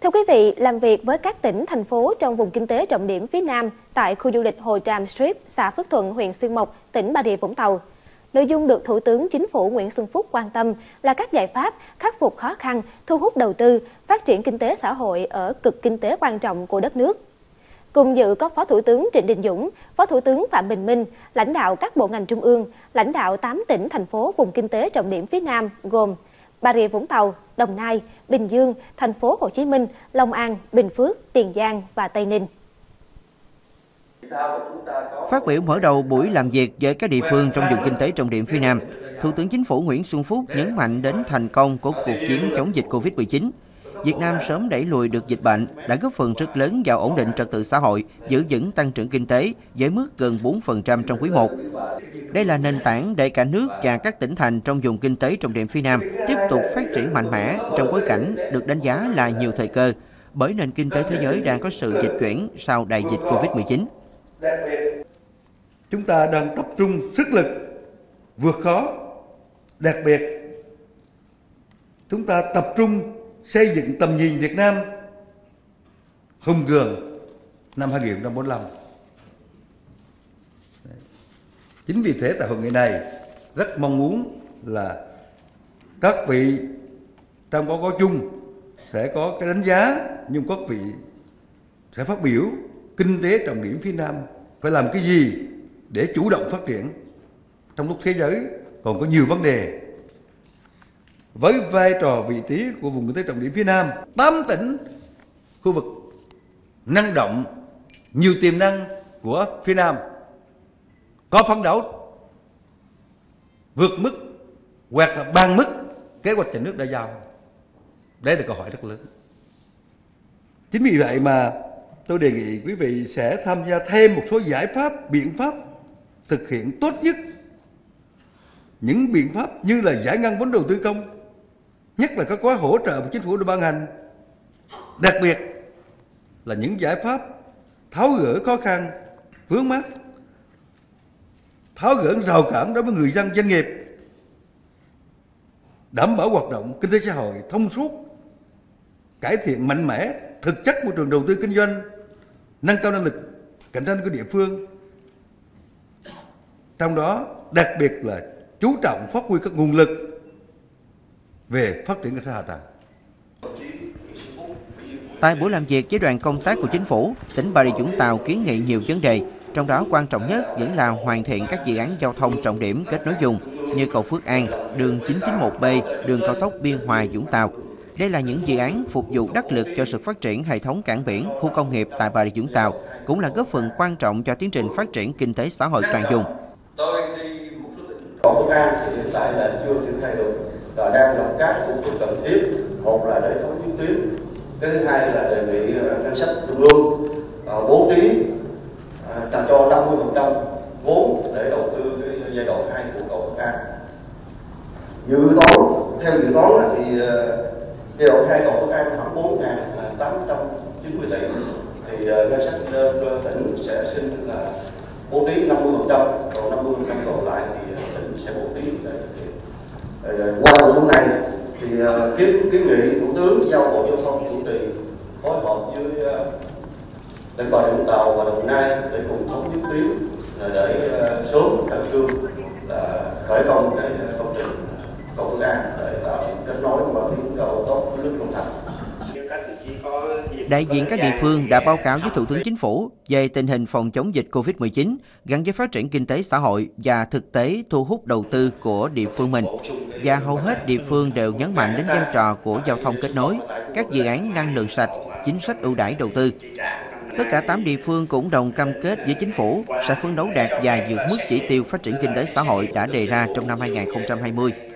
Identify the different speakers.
Speaker 1: Thưa quý vị, làm việc với các tỉnh, thành phố trong vùng kinh tế trọng điểm phía Nam tại khu du lịch Hồ Tràm Strip, xã Phước Thuận, huyện Xuyên Mộc, tỉnh Bà Rịa Vũng Tàu. Nội dung được Thủ tướng Chính phủ Nguyễn Xuân Phúc quan tâm là các giải pháp khắc phục khó khăn, thu hút đầu tư, phát triển kinh tế xã hội ở cực kinh tế quan trọng của đất nước. Cùng dự có Phó Thủ tướng Trịnh Đình Dũng, Phó Thủ tướng Phạm Bình Minh, lãnh đạo các bộ ngành trung ương, lãnh đạo 8 tỉnh, thành phố vùng kinh tế trọng điểm phía Nam gồm Bà Rịa Vũng Tàu, Đồng Nai, Bình Dương, thành phố Hồ Chí Minh, Long An, Bình Phước, Tiền Giang và Tây Ninh.
Speaker 2: Phát biểu mở đầu buổi làm việc với các địa phương trong vùng kinh tế trọng điểm phía Nam, Thủ tướng Chính phủ Nguyễn Xuân Phúc nhấn mạnh đến thành công của cuộc chiến chống dịch Covid-19. Việt Nam sớm đẩy lùi được dịch bệnh đã góp phần rất lớn vào ổn định trật tự xã hội, giữ vững tăng trưởng kinh tế với mức gần 4% trong quý 1. Đây là nền tảng để cả nước và các tỉnh thành trong vùng kinh tế trọng điểm phía Nam tiếp tục phát triển mạnh mẽ trong bối cảnh được đánh giá là nhiều thời cơ, bởi nền kinh tế thế giới đang có sự dịch chuyển sau đại dịch Covid-19.
Speaker 3: Chúng ta đang tập trung sức lực vượt khó, đặc biệt chúng ta tập trung xây dựng tầm nhìn Việt Nam hùng cường năm 2045. Chính vì thế tại hội nghị này rất mong muốn là các vị trong báo cáo chung sẽ có cái đánh giá, nhưng các vị sẽ phát biểu kinh tế trọng điểm phía Nam phải làm cái gì để chủ động phát triển trong lúc thế giới còn có nhiều vấn đề. Với vai trò vị trí của vùng kinh tế trọng điểm phía Nam, 8 tỉnh khu vực năng động, nhiều tiềm năng của phía Nam có phấn đấu vượt mức hoặc là bằng mức kế hoạch nhà nước đã giao. Đấy là câu hỏi rất lớn. Chính vì vậy mà tôi đề nghị quý vị sẽ tham gia thêm một số giải pháp, biện pháp thực hiện tốt nhất những biện pháp như là giải ngân vốn đầu tư công, nhất là các gói hỗ trợ mà chính phủ đã ban hành, đặc biệt là những giải pháp tháo gỡ khó khăn, vướng mắc, tháo gỡ rào cản đối với người dân, doanh nghiệp, đảm bảo hoạt động kinh tế xã hội thông suốt, cải thiện mạnh mẽ thực chất môi trường đầu tư kinh doanh, nâng cao năng lực cạnh tranh của địa phương. Trong đó đặc biệt là chú trọng phát huy các nguồn lực về phát triển cơ sở hạ tầng.
Speaker 2: Tại buổi làm việc với đoàn công tác của Chính phủ, tỉnh Bà Rịa Vũng Tàu kiến nghị nhiều vấn đề, trong đó quan trọng nhất vẫn là hoàn thiện các dự án giao thông trọng điểm kết nối vùng như cầu Phước An, đường 991B, đường cao tốc Biên Hòa - Vũng Tàu. Đây là những dự án phục vụ đắc lực cho sự phát triển hệ thống cảng biển, khu công nghiệp tại Bà Rịa Vũng Tàu, cũng là góp phần quan trọng cho tiến trình phát triển kinh tế xã hội toàn vùng.
Speaker 4: Cầu Phước An thì hiện tại là chưa triển khai được, và đang lập các thủ tục cần thiết, một là để nối với tuyến, cái thứ hai là đề nghị ngân sách trung ương bố trí cho 50% vốn để đầu tư cái giai đoạn 2 của cầu Phước An. Theo dự toán thì giai đoạn 2 cầu Phước An khoảng 4.890 tỷ, thì ngân sách tỉnh sẽ xin là bố trí 50%, còn 50% còn lại thì tỉnh sẽ bố trí để thực hiện. Qua nội dung này thì kiến nghị Thủ tướng giao Bộ Giao thông chủ trì phối hợp với tỉnh Bà Rịa Vũng Tàu và Đồng Nai để cùng thống nhất tuyến để sớm khẩn trương khởi công cái công trình cầu Phước An để tạo kết nối và tiến cầu tốt với nước Long Thành.
Speaker 2: Đại diện các địa phương đã báo cáo với Thủ tướng Chính phủ về tình hình phòng chống dịch Covid-19 gắn với phát triển kinh tế xã hội và thực tế thu hút đầu tư của địa phương mình. Và hầu hết địa phương đều nhấn mạnh đến vai trò của giao thông kết nối, các dự án năng lượng sạch, chính sách ưu đãi đầu tư. Tất cả 8 địa phương cũng đồng cam kết với Chính phủ sẽ phấn đấu đạt và vượt mức chỉ tiêu phát triển kinh tế xã hội đã đề ra trong năm 2020.